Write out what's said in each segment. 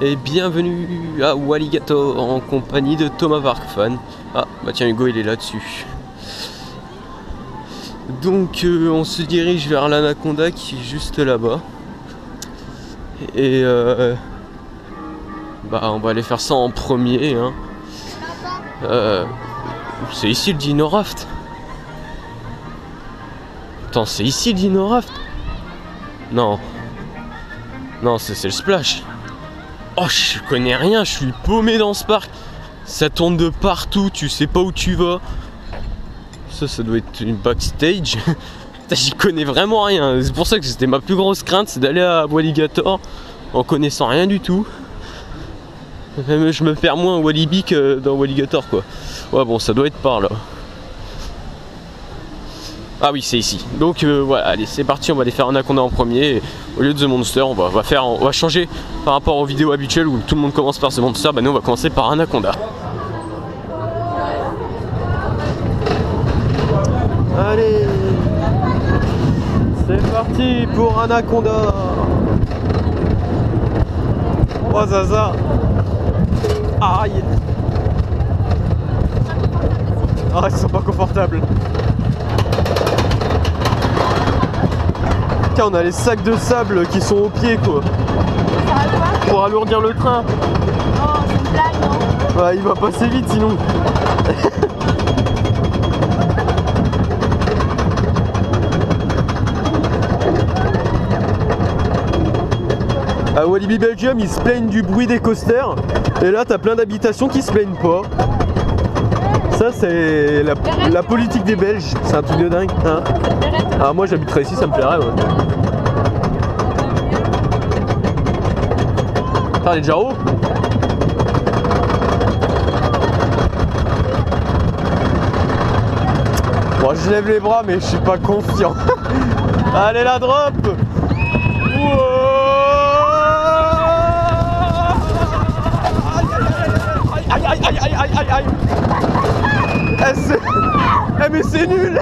Et bienvenue à Walligator en compagnie de Thomas Varkfan. Ah bah tiens, Hugo il est là-dessus. Donc on se dirige vers l'Anaconda qui est juste là-bas. Et bah on va aller faire ça en premier hein. C'est ici le Dino Raft. Attends, c'est ici le Dino Raft? Non. Non, c'est le Splash. Oh, je connais rien, je suis paumé dans ce parc. Ça tourne de partout, tu sais pas où tu vas. Ça doit être une backstage. J'y connais vraiment rien. C'est pour ça que c'était ma plus grosse crainte, c'est d'aller à Walligator en connaissant rien du tout. Je me perds moins en Walibi que dans Walligator quoi. Ouais bon, ça doit être par là. Ah oui, c'est ici. Donc voilà, allez, c'est parti, on va aller faire Anaconda en premier. Et au lieu de The Monster, on va changer par rapport aux vidéos habituelles où tout le monde commence par The Monster. Bah nous, on va commencer par Anaconda. Allez, c'est parti pour Anaconda. Oh Zaza. Aïe. Ah, ils sont pas confortables. Tiens, on a les sacs de sable qui sont aux pieds quoi. Pour alourdir le train. Oh, c'est une blague, non? Bah, il va passer vite sinon. À Walibi Belgium, ils se plaignent du bruit des coasters. Et là, t'as plein d'habitations qui se plaignent pas. Ça, c'est la politique des Belges. C'est un truc de dingue. Hein, ah, moi, j'habiterais ici, ça me plairait. Ouais. Ah, elle est déjà haut. Bon, je lève les bras, mais je suis pas confiant. Allez, la drop. Aïe aïe aïe aïe aïe aïe aïe. Eh mais c'est nul.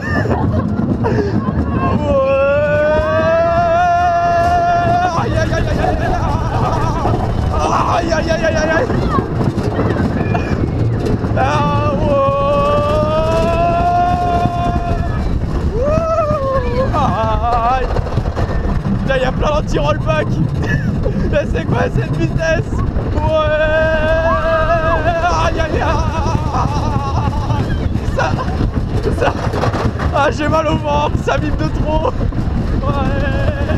Aïe aïe aïe aïe aïe aïe aïe aïe aïe. Là il y a plein d'anti-rollback. Mais c'est quoi cette vitesse? Ouais. Aïe aïe aïe. Ça. Ah, j'ai mal au ventre, ça vibre de trop. Ouais.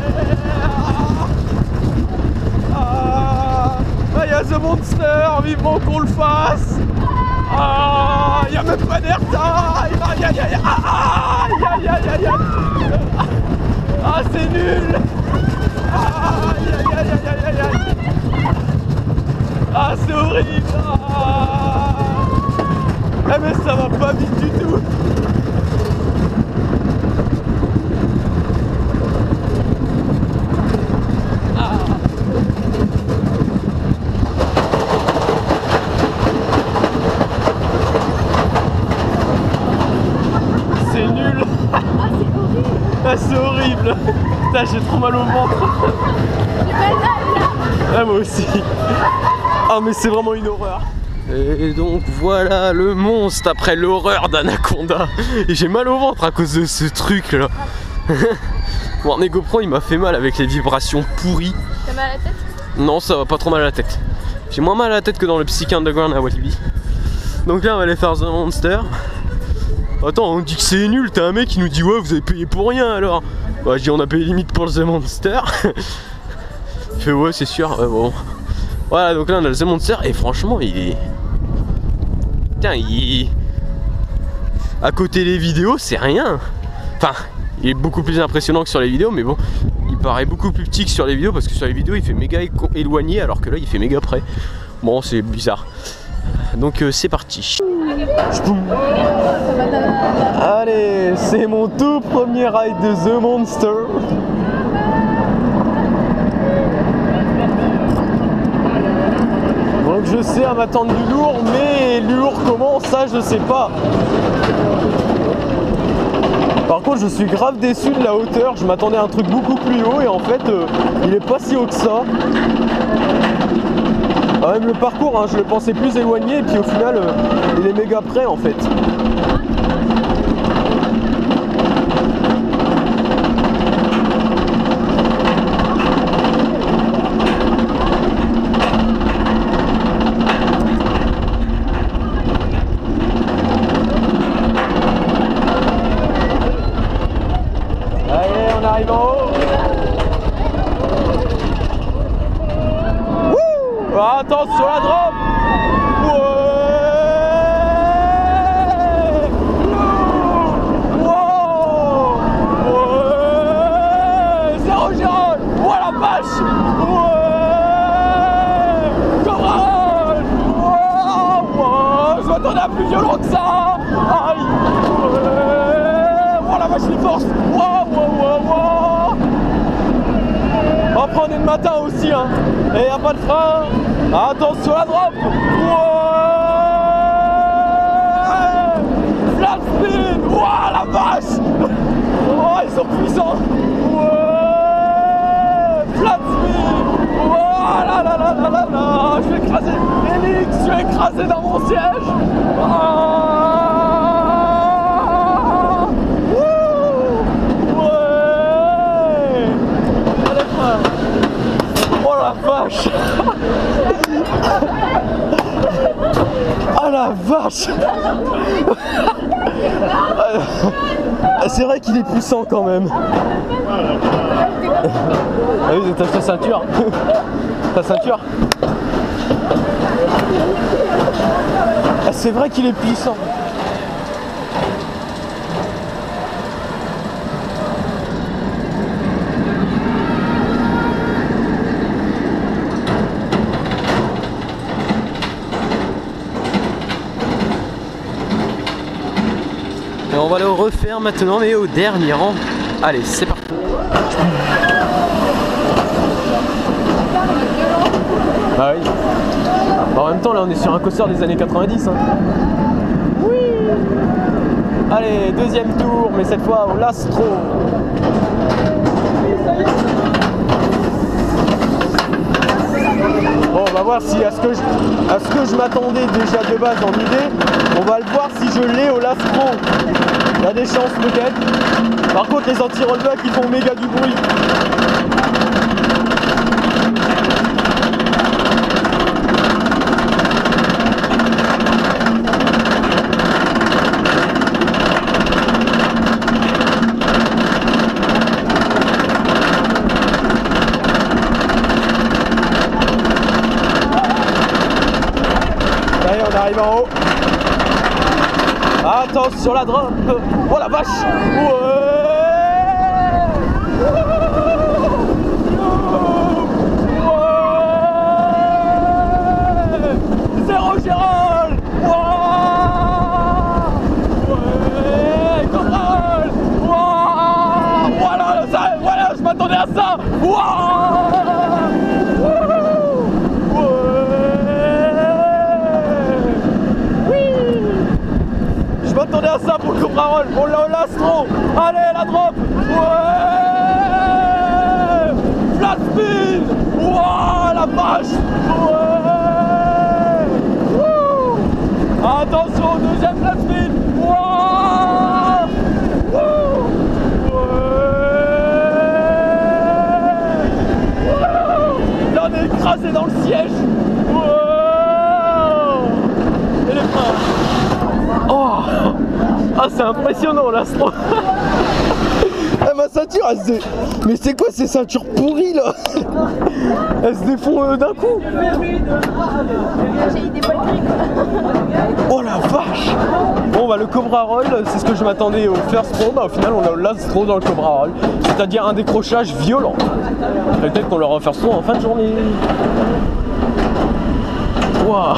Ah, il y a The Monster, vivement qu'on le fasse. Ah, il n'y a même pas d'air time. Aïe aïe aïe aïe aïe aïe aïe aïe. Ah, c'est nul. Aïe aïe aïe aïe aïe aïe. Ah, c'est horrible. Ah, mais ça va pas vite du tout. Ah. C'est nul. Ah, c'est horrible. Putain, j'ai trop mal au ventre. Ah, moi aussi. Ah, mais c'est vraiment une horreur. Et donc voilà le monstre après l'horreur d'Anaconda. Et j'ai mal au ventre à cause de ce truc là. Bon, mes GoPro il m'a fait mal avec les vibrations pourries. T'as mal à la tête? Non, ça va pas trop mal à la tête. J'ai moins mal à la tête que dans le Psych Underground à Walibi. Donc là on va aller faire The Monster. Attends, on dit que c'est nul, t'as un mec qui nous dit ouais vous avez payé pour rien alors. Bah je dis on a payé limite pour le The Monster. Il fait ouais c'est sûr, ouais, bon. Voilà, donc là on a le The Monster et franchement il est... Putain, à côté des vidéos c'est rien. Enfin, il est beaucoup plus impressionnant que sur les vidéos, mais bon, il paraît beaucoup plus petit que sur les vidéos parce que sur les vidéos il fait méga éloigné alors que là il fait méga près. Bon, c'est bizarre. Donc c'est parti. Allez, c'est mon tout premier ride de The Monster. Donc je sais à m'attendre du lourd, mais lourd comment, ça je sais pas. Par contre je suis grave déçu de la hauteur, je m'attendais à un truc beaucoup plus haut et en fait il est pas si haut que ça. même le parcours, hein, je le pensais plus éloigné et puis au final il est méga près en fait. Allez, on arrive en haut. Attention la drop. Ouais. Zéro Gérald. Oh la vache. Ouais. Courage. Ouais. Je m'attendais à plus violent que ça. Aïe. Ouais. Oh la vache les forces. Après on est le matin aussi hein. Et y'a pas de frein. Attention la drop. Ouais. Flat spin. Ouah la vache. Oh ils sont puissants. Ouais. Flat spin. Oh là là là là là là. Je vais écraser. Elix, je vais écraser dans mon siège. Oh la vache. Oh la vache. C'est vrai qu'il est puissant quand même. Ah oui, t'as ta ceinture. Ta ceinture. C'est vrai qu'il est puissant. Et on va le refaire maintenant, mais au dernier rang. Allez, c'est parti. Ah oui. En même temps, là, on est sur un coaster des années 90. Hein. Oui. Allez, deuxième tour, mais cette fois au Lastro. Bon, on va voir si à ce que je m'attendais déjà de base en idée, on va le voir si je l'ai au Lastro. Il y a des chances peut-être. Par contre, les anti-rollbacks ils font méga du bruit. Allez, on arrive en haut. Attention la drop. Oh la vache. Ouais. Zéro Gérald. Ouais. Coral. Voilà, voilà, je m'attendais à ça. Je m'attendais à ça pour le Cobra Roll. On l'a au Lastro. Allez la drop. Ouais. Flat spin. Wow, la vache. Ouais. Wouh. Attention au deuxième flat spin. Wow. Wouh. Ouais. Là on est écrasé dans le siège. Wow. Et les freins. Oh. Ah c'est impressionnant l'Astro. Ah, ma ceinture elle se... Mais c'est quoi ces ceintures pourries là? Elles se défont d'un coup. J'ai eu des bonnes grippes. Oh la vache. Bon bah le Cobra Roll, c'est ce que je m'attendais au first row. Bah au final on a le Lastro dans le Cobra Roll. C'est-à-dire un décrochage violent. Peut-être qu'on l'aura au first row en fin de journée. Waouh.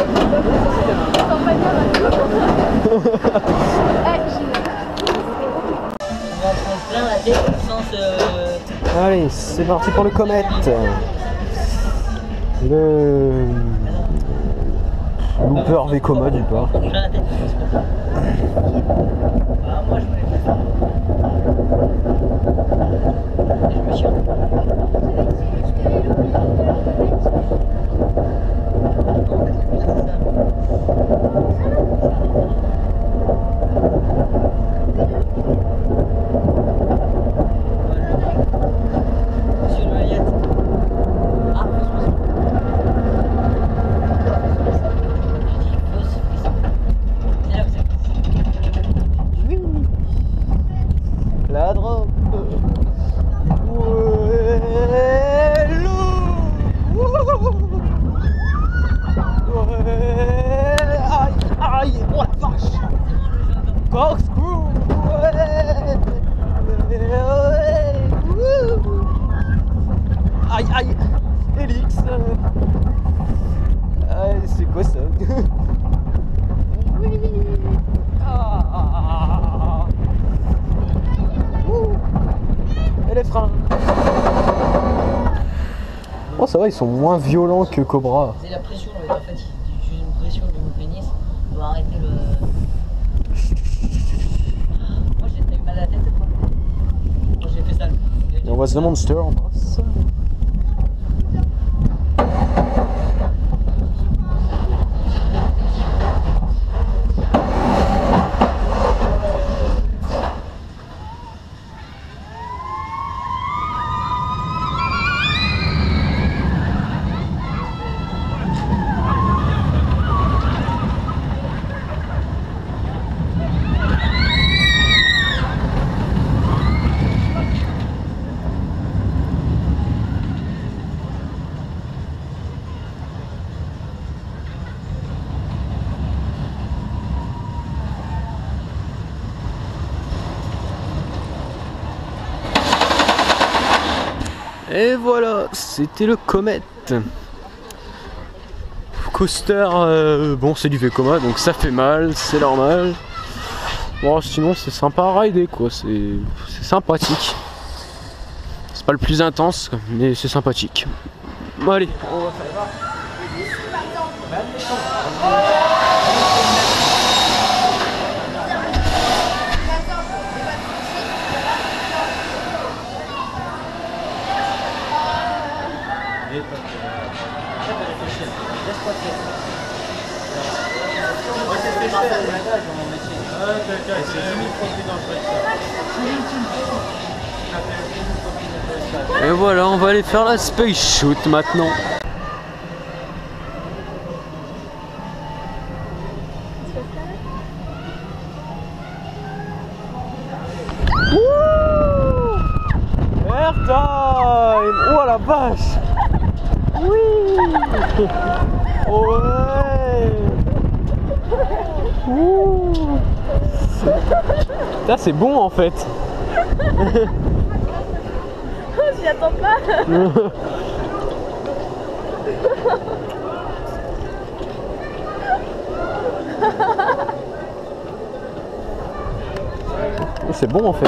Allez, c'est parti pour le Comet. Le Looper Vekoma du part. Et les freins. Oh ça va, ils sont moins violents que Cobra. C'est la pression en fait, j'utilise une pression de mon pénis pour arrêter le... Moi j'ai eu mal à la tête quand j'ai fait ça. Et on voit The Monster en face. Et voilà, c'était le Comet. Coaster, bon c'est du Vekoma donc ça fait mal, c'est normal. Bon sinon c'est sympa à rider quoi, c'est sympathique. C'est pas le plus intense mais c'est sympathique. Bon allez, on va faire ça. Et voilà, on va aller faire la space shoot maintenant. Airtime! Oh la vache! Oui! Ouais! Ouh! Ça c'est bon en fait! J'y attends pas. C'est bon en fait.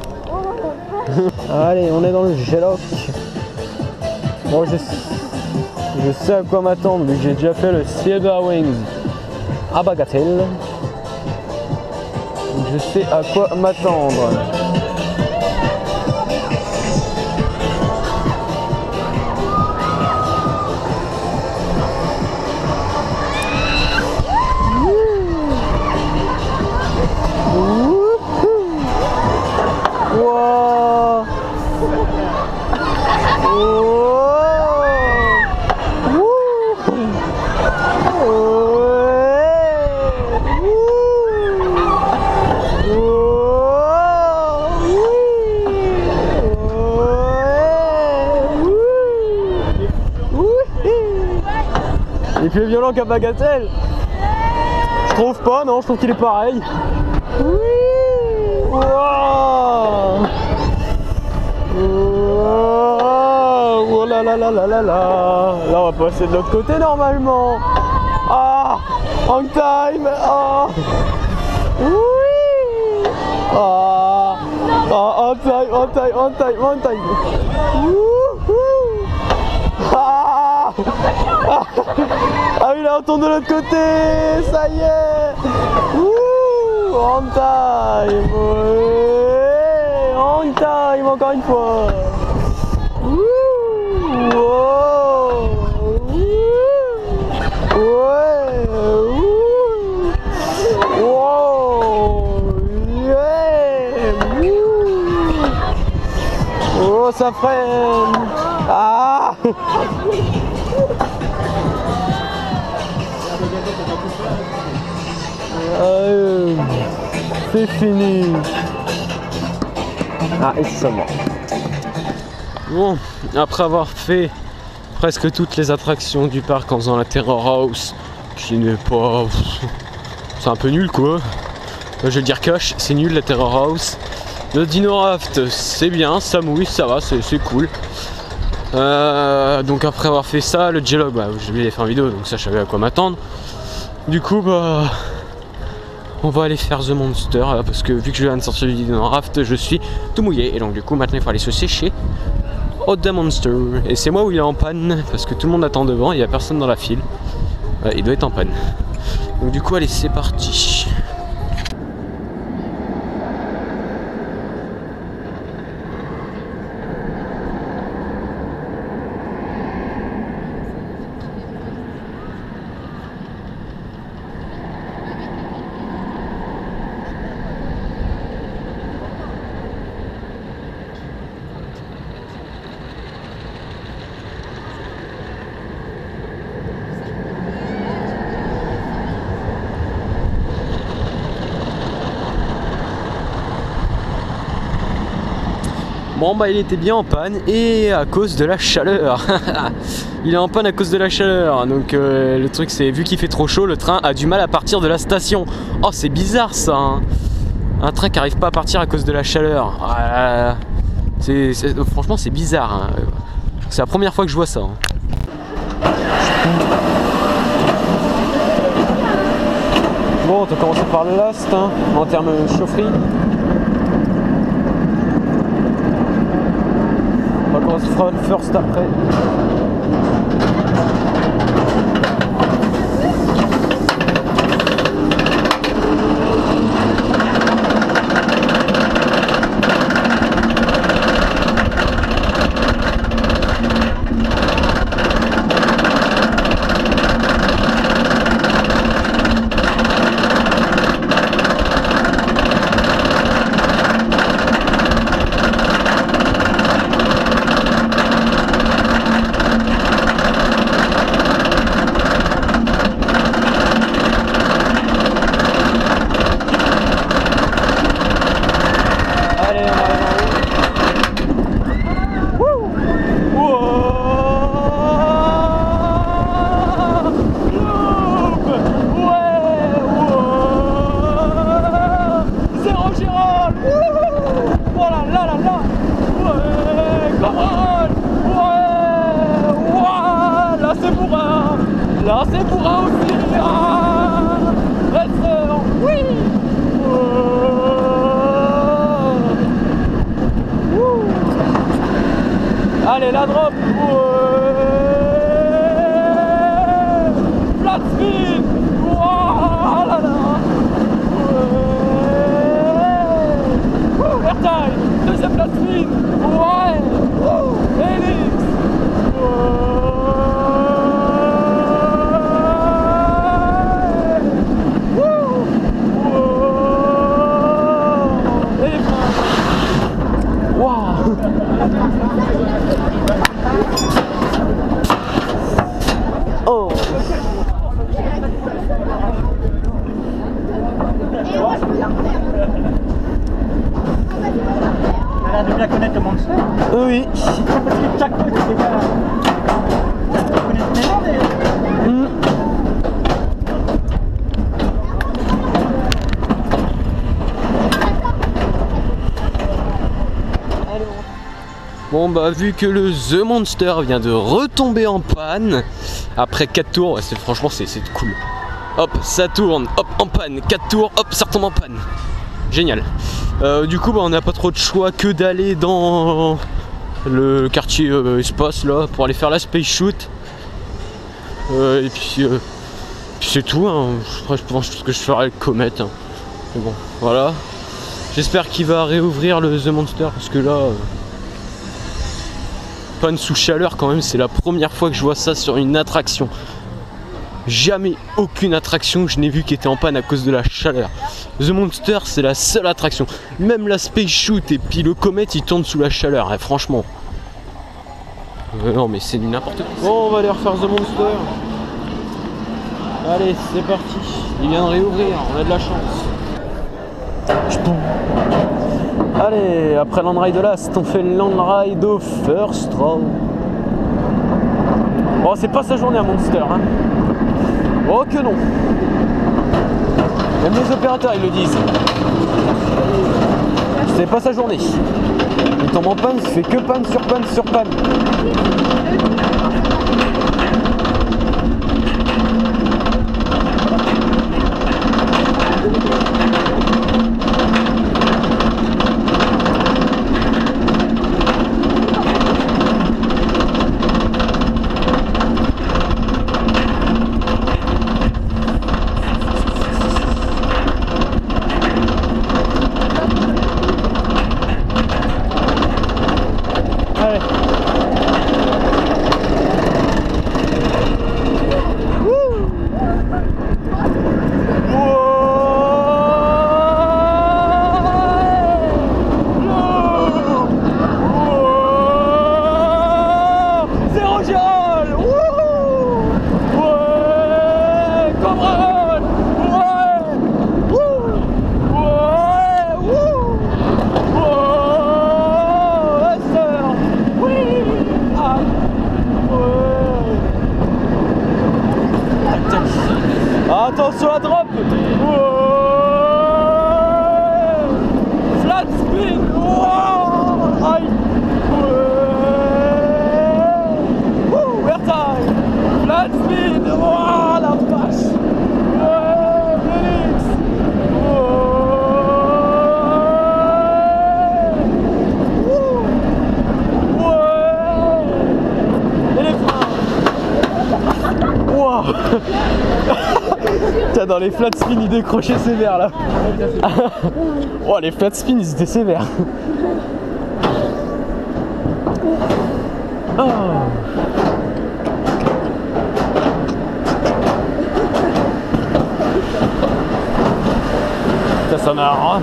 Allez, on est dans le J-Lock. Bon, je sais à quoi m'attendre vu que j'ai déjà fait le Silver Wings à Bagatelle. Donc je sais à quoi m'attendre. Il est plus violent qu'à Bagatelle. Je trouve pas, non, je trouve qu'il est pareil. Oui. Wow. Oh là là là là là là. Là on va passer de l'autre côté normalement. Ah, on time. Ah. Oui. Ah. Ah, on time, on time, on time, on time. Ah. Ah oui, là on tourne de l'autre côté. Ça y est. On time. Ouais. On time encore une fois. Wow. Ouais. Wow. Yeah. Oh, ça freine. Ah. C'est fini. Ah, et c'est seulement. Bon, après avoir fait presque toutes les attractions du parc en faisant la Terror House, qui n'est pas... c'est un peu nul quoi. Je vais dire cash, c'est nul la Terror House. Le Dino Raft, c'est bien, ça mouille, ça va, c'est cool. Donc après avoir fait ça, le J-Log, bah, j'ai oublié de faire une vidéo, donc ça je savais à quoi m'attendre. Du coup, bah, on va aller faire The Monster là, parce que vu que je viens de sortir du Dino Raft, je suis tout mouillé. Et donc, du coup, maintenant il faut aller se sécher au The Monster. Et c'est moi où il est en panne parce que tout le monde attend devant, il n'y a personne dans la file. Il doit être en panne. Donc, du coup, allez, c'est parti. Bon bah il était bien en panne et à cause de la chaleur. Il est en panne à cause de la chaleur. Donc le truc c'est vu qu'il fait trop chaud, le train a du mal à partir de la station. Oh c'est bizarre ça hein. Un train qui arrive pas à partir à cause de la chaleur. Franchement c'est bizarre hein. C'est la première fois que je vois ça hein. Bon on va commencer par le last hein, en termes de chaufferie. On se fera le first après. Là c'est pour un aussi. Oui. Allez la drop. Flat spin. Là là. Airtime. Deuxième flat spin. Ouais. Helix. Oh. Tu as l'air de bien connaître le Monster. Oui. Parce que chaque fois, tu connais les noms des... Bon bah vu que le The Monster vient de retomber en panne après 4 tours, ouais, franchement c'est cool. Hop, ça tourne, hop, en panne, 4 tours, hop, ça retombe en panne. Génial. Du coup bah, on n'a pas trop de choix que d'aller dans le quartier espace là pour aller faire la space shoot. Et puis c'est tout, hein. Je pense que je ferai le Comet. Hein. Mais bon, voilà. J'espère qu'il va réouvrir le The Monster parce que là... panne sous chaleur quand même, c'est la première fois que je vois ça sur une attraction. Jamais aucune attraction que je n'ai vu qui était en panne à cause de la chaleur. The Monster c'est la seule attraction. Même la Space Shoot et puis le Comet il tourne sous la chaleur, et franchement. Non mais c'est du n'importe quoi. Bon on va aller refaire The Monster. Allez c'est parti. Il vient de réouvrir, on a de la chance. Allez, après Land Ride Last, on fait le Land Ride au First Row. Bon, c'est pas sa journée à Monster, hein. Oh que non. Même les opérateurs, ils le disent. C'est pas sa journée. Il tombe en panne, il fait que panne sur panne sur panne. Attention à drop. Ouais. Flat spin. Oh, aïe. Ouais. Airtime. Flat spin. Oh, la vache. Ouais, Félix. Ouais. Et les freins. Wow. Tiens, dans les flat spins, il décrochait sévère là. Oh, les flat spins, ils étaient sévères. Oh. Ça marrant.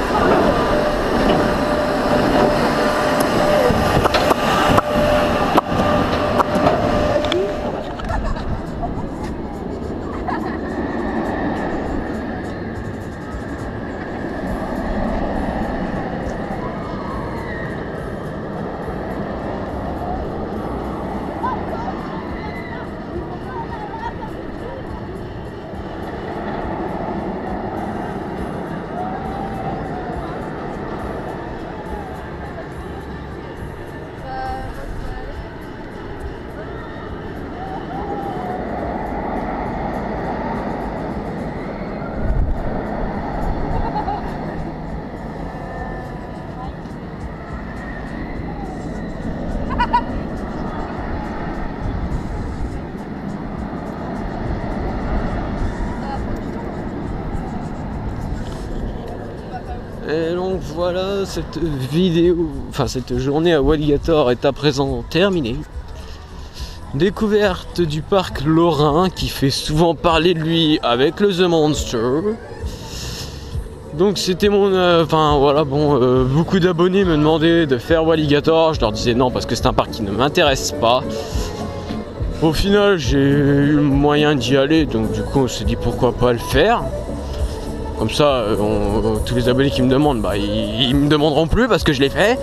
Et donc voilà, cette vidéo, enfin cette journée à Walligator est à présent terminée. Découverte du parc lorrain qui fait souvent parler de lui avec le The Monster. Donc c'était mon... Enfin voilà, bon, beaucoup d'abonnés me demandaient de faire Walligator. Je leur disais non parce que c'est un parc qui ne m'intéresse pas. Au final j'ai eu le moyen d'y aller, donc du coup on s'est dit pourquoi pas le faire. Comme ça, tous les abonnés qui me demandent, bah, ils me demanderont plus parce que je l'ai fait.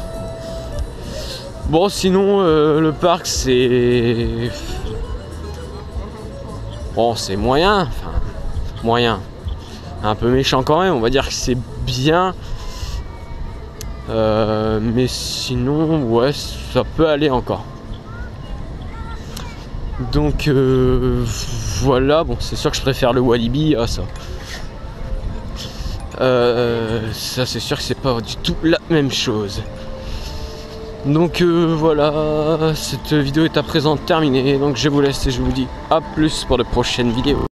Bon, sinon, le parc, c'est... Bon, c'est moyen. Enfin, moyen. Un peu méchant quand même, on va dire que c'est bien. Mais sinon, ouais, ça peut aller encore. Donc, voilà. Bon, c'est sûr que je préfère le Walibi à ça. Ça c'est sûr que c'est pas du tout la même chose. Donc voilà, cette vidéo est à présent terminée. Donc je vous laisse et je vous dis à plus pour de prochaines vidéos.